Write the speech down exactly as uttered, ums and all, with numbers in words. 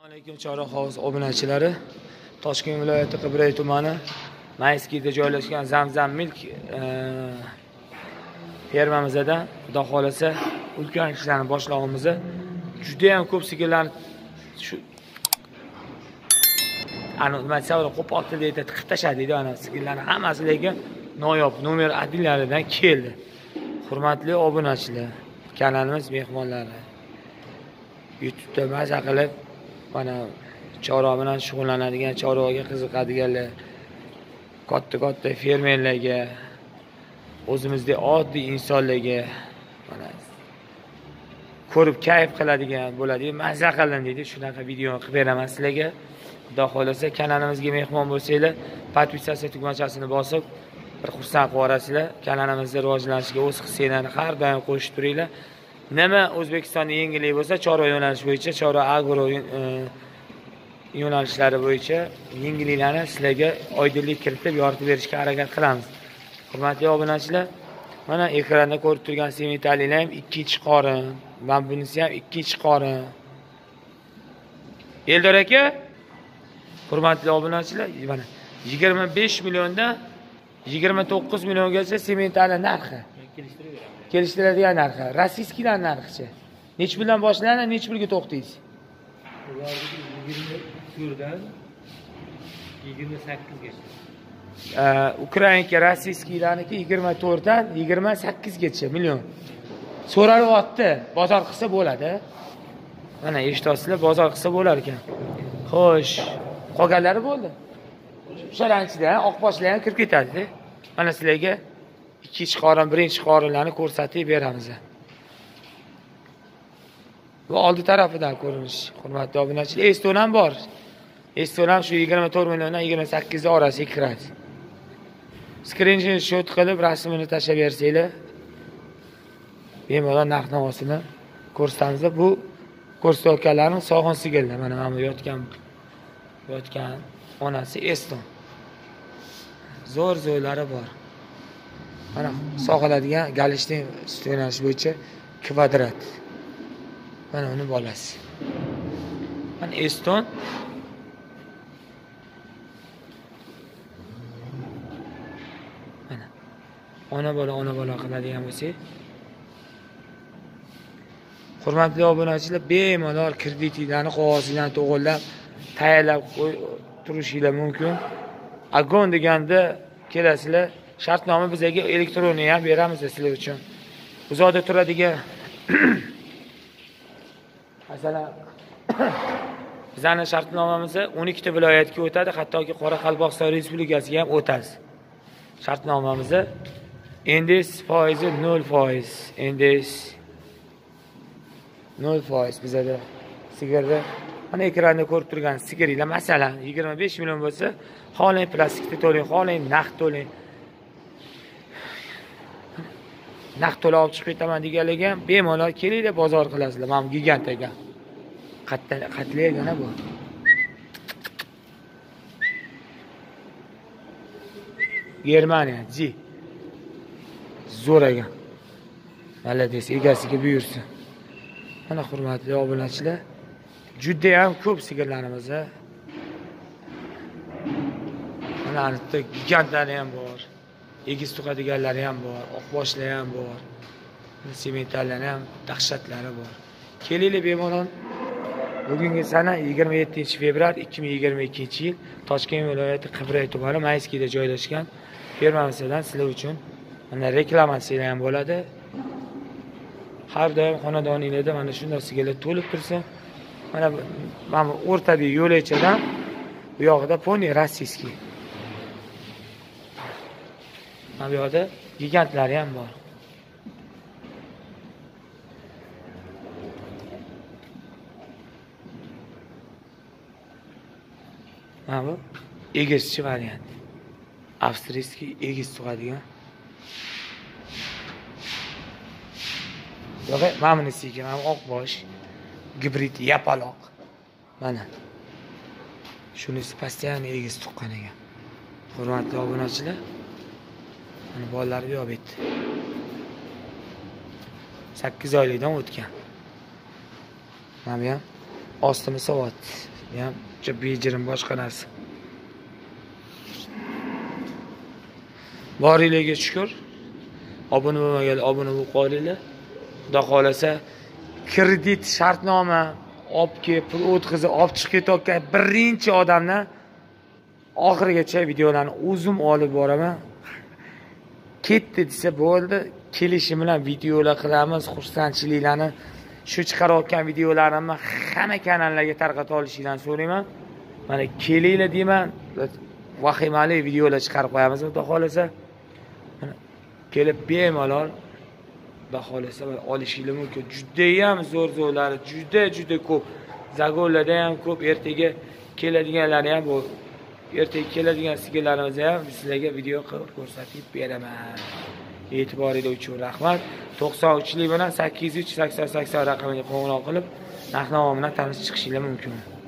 Assalomu alaykum Chorroq House obunachilari. Toshkent viloyati Qibray tumani Mayskiyda joylashgan Zamzam Milk fermamizda xudo xolasa ulkan ishlarni boshlag'imiz. Juda ham ko'p sigirlarni shu ana nima savdo qo'polti deydi, tiqib tashadi deydi ana sigirlarning hammasi lekin noyob nomer adillaridan keldi. Hurmatli obunachilar, kanalimiz mehmonlari. YouTube'da maza qilib mana chorva bilan shug'ullanadigan, chorvaga qiziqadiganlar, katta-katta fermerlarga, o'zimizdek oddiy insonlarga mana ko'rib kayf qiladigan bo'ladi. Maza qilin deydi, shunaqa video qilib beraman sizlarga. Xudo xolasa kanalimizga mehmon bo'lsanglar, podpisatsiya tugmachasini bosib bir xursand qilib yuborasizlar. Kanalimizning rivojlanishiga o'z hissanglarni har doim qo'shib turinglar. Nima O'zbekistonda yengillik bo'lsa, chorva yo'nalishi bo'yicha, chorva agro yo'nalishlari bo'yicha yengilliklarni sizlarga oydinlik kiritib, yoritib berishga harakat qilamiz. Hurmatli obunachilar, mana ekranda ko'rib turgan sementalilar ham ikkinchi qorin, mana bunisi ham ikkinchi qorin. Eldor aka, hurmatli obunachilar, mana yigirma besh milliondan yigirma to'qqiz milliongacha sementali narxi. Kelishtiradigan narxi. Rossiyskilar narxicha. Nech puldan boshlanadi, nech pulga to'xtaysiz? yigirma to'rtdan yigirma sakkizgacha. Ukrainka rossiyskilarniki yigirma to'rtdan yigirma sakkizgacha million. So'ralyapti, bozor qilsa bo'ladi. Mana eshitasizlar, bozor qilsa bo'lar ekan. Xo'sh, qolganlari bo'ldi. Shalanchidan oqboshlar ham kirib ketadi. Mana sizlarga ikkinchi qorin, birinchi qorinlarni ko'rsatib beramiz. Bu oldi tarafidan ko'rinish. Hurmatli obunachilar, Eston ham bor. Eston ham shu yigirma to'rt milliondan yigirma sakkiz orasiga kiradi. Screenshot qilib rasmini tashlab bersanglar, bemalol narx-navosini ko'rsatamiz. Bu ko'rsatganlarning sog'in sigirlar. Mana mana yotgan yotgan onasi Eston. Zo'r zo'ylari bor. Mana sog'iladigan galishtin sut yo'nalishi bo'yicha kvadrat. Mana uni bolasi. Mana Eston. Mana ona bola ona bola qiladigan bo'lsa, hurmatli obunachilar, bemalol kreditinglarni qog'ozinglarni to'g'irlab, tayyorlab turishingiz mumkin. Agon deganda kelasizlar, shartnoma bizga elektronniy ham beramiz sizlar uchun. Uzoqda turadigan masalan bizning shartnomamiz o'n ikkita viloyatga o'tadi, hattoki Qoraqalpog'iston Respublikasiga ham o'tadi. Shartnomamiz endiz foizi nol foiz, endiz nol foiz bizada sigirda. Mana ekranda ko'rib turgan sigirlar masalan yigirma besh million bo'lsa, xohlang plastikda to'lang, xohlang naqd to'lang. Naqd to'lab olib chiqib ketaman deganlarga ham bemalol kelinglar, bozor qilasizlar. Mana gigant aka. Qatlayagana bu. Germaniya, ji. Zo'r ekan. Malades, egasiga buyursin. Mana hurmatli obunachilar, juda ham ko'p sigirlarimiz. Mana aniqda gigantlari ham bor. Egiz tuqadiganlari ham bor, oqboshlar ham bor. Sementallar ham dahshatlari bor. Kelinglar bemalol. Bugungi sana yigirma yettinchi fevral ikki ming yigirma ikkinchi yil Toshkent viloyati Qibray tumani Mayskiyda joylashgan fermamizdan sizlar uchun mana reklamatsiyalar ham bo'ladi. Har doim xonadoningizda mana shunday sigirlar to'lib tursin. Mana mana o'rtadagi yo'lakchadan bu yoqda poni rossiyskiy. Mana bu yoqda gigantlari ham bor. Mana bu egizchi variant. Avstriyskiy egiz tug'adigan. Yo'q, mana bunisi ham oqbosh, gibrid yapaloq. Mana. Shunisi pastdan egiz tuqqan ekan. Hurmatli obunachilar, mana bolalar bu yo'q etdi. sakkiz oylikdan o'tgan. Mana bu ham ostini sovyapti. Ham juda bejirim boshqa narsa. Boringlarga shukr. Obuna bo'lmaganlar obuna bo'lib qolinglar. Xudo xolasa kredit shartnoma olib kelib, pul o'tkazib, olib chiqib ketayotgan birinchi odamdan oxirigacha videolarni o'zim olib boraman. Ketdi desa bo'ldi, kelishi bilan videolar qilamiz, xursandchiliklarni shu chiqarayotgan videolarimni hamma kanallarga tarqatib olishinglarni so'rayman. Mana kelinglar deyman, vahimali videolar chiqarib qo'yamiz, xudo xolasa. Mana kelib bemalol xudo xolasa olishinglar mumkin. Juda ham zo'r-zo'rlari, juda juda ko'p. Zagollarda ham ko'p, ertaga keladiganlari ham bu. Ertaga keladigan sigirlarimizni ham sizlarga video qilib ko'rsatib beraman. E'tiboringiz uchun rahmat. to'qson uchlik bilan sakkiz uch sakson sakson raqamiga qo'ng'iroq qilib, narx-navo bilan tanishib chiqishingiz mumkin.